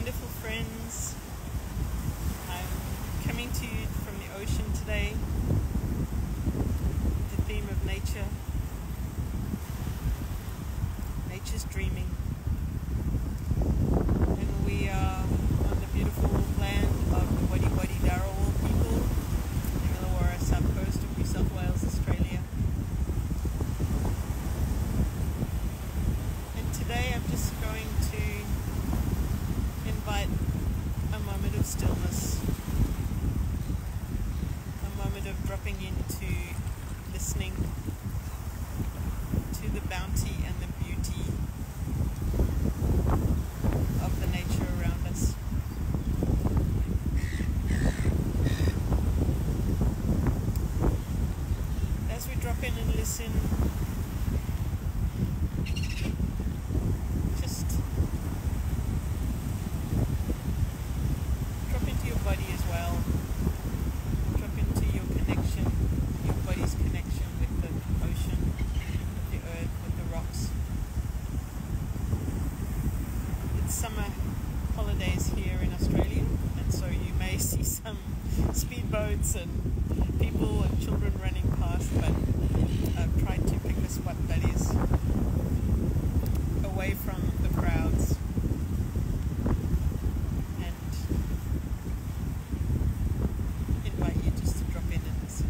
beautiful friends. I'm coming to you from the ocean today. The theme of nature. Nature's dreaming. And we are on the beautiful land of the Wadi Wadi Darawal people, the Illawarra south coast of New South Wales, Australia. And today I'm just going to invite a moment of stillness, a moment of dropping into listening to the bounty and the beauty of the nature around us. As we drop in and listen, just drop into your body as well. Drop into your connection, your body's connection with the ocean, with the earth, with the rocks. It's summer holidays here in Australia, and so you may see some speedboats and people and children running past, but I've tried to pick a spot that is away from the crowds and invite you just to drop in and listen.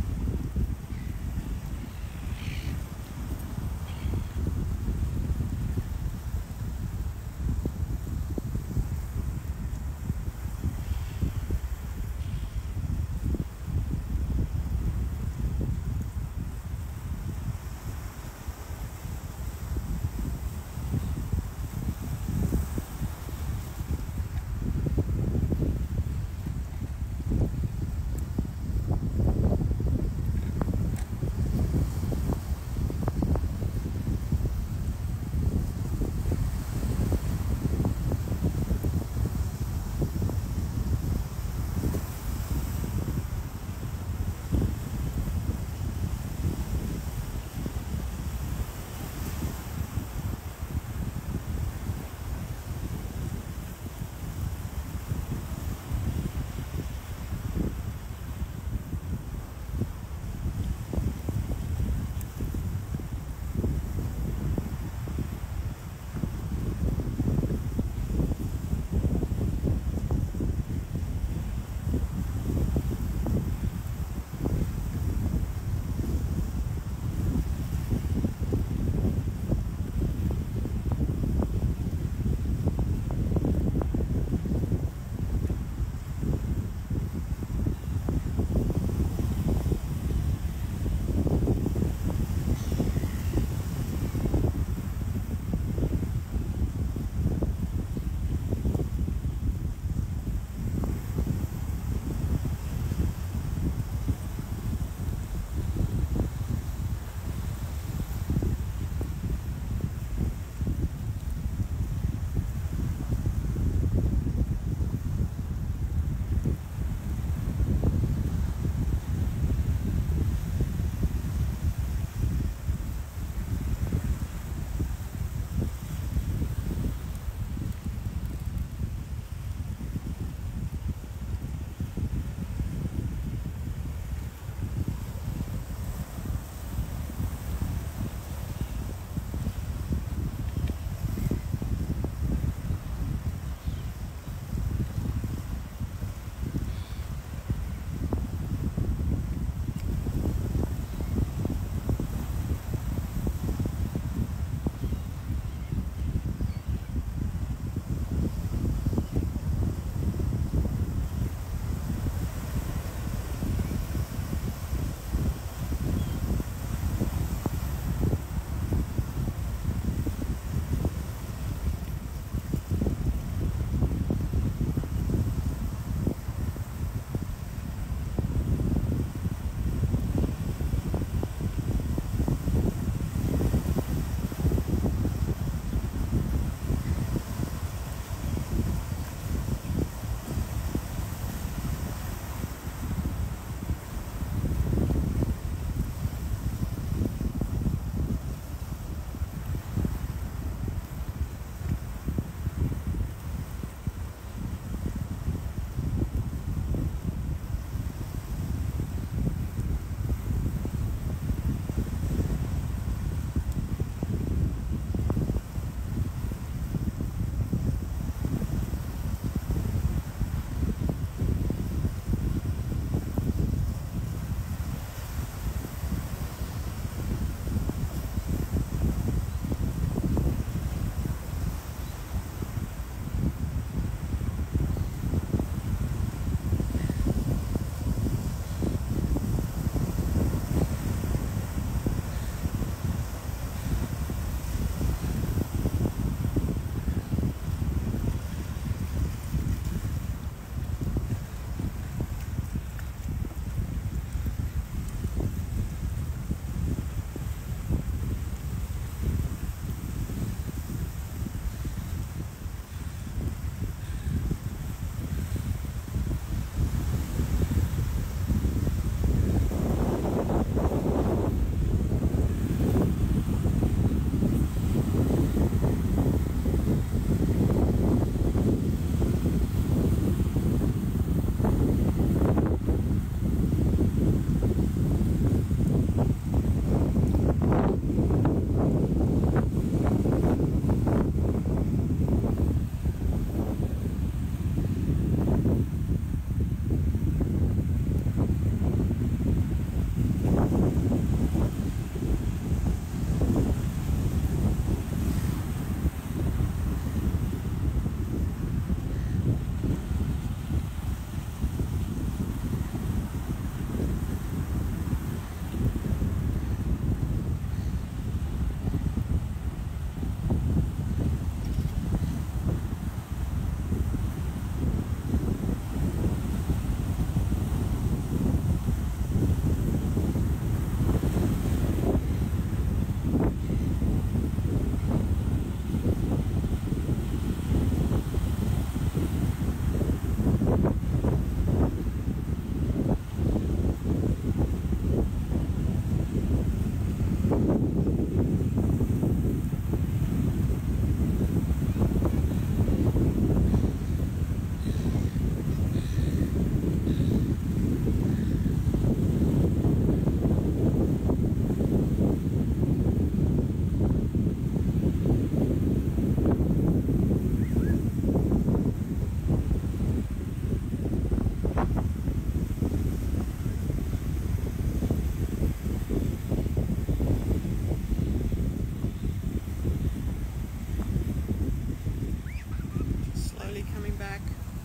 back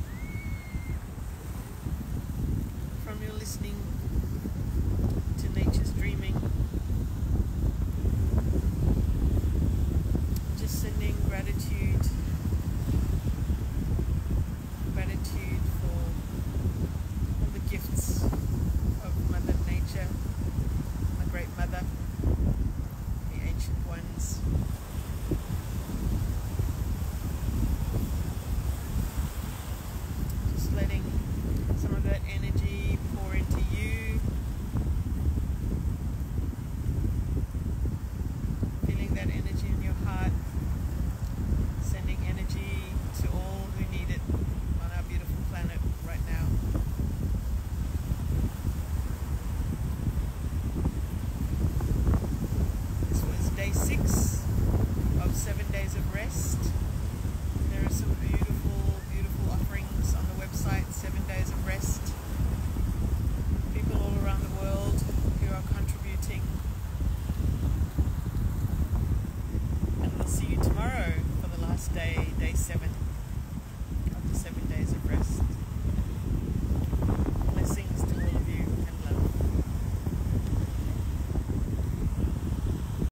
from your listening to nature's dreaming. Just sending gratitude for all the gifts of Mother Nature, my great mother, the ancient ones. Just letting some of that energy pour into you, feeling that energy in your heart, sending energy to all who need it on our beautiful planet right now. This was day 6 of 7 days of rest. There are some beautiful, beautiful offerings on the website, 7 days of rest. People all around the world who are contributing. And we'll see you tomorrow for the last day, day 7.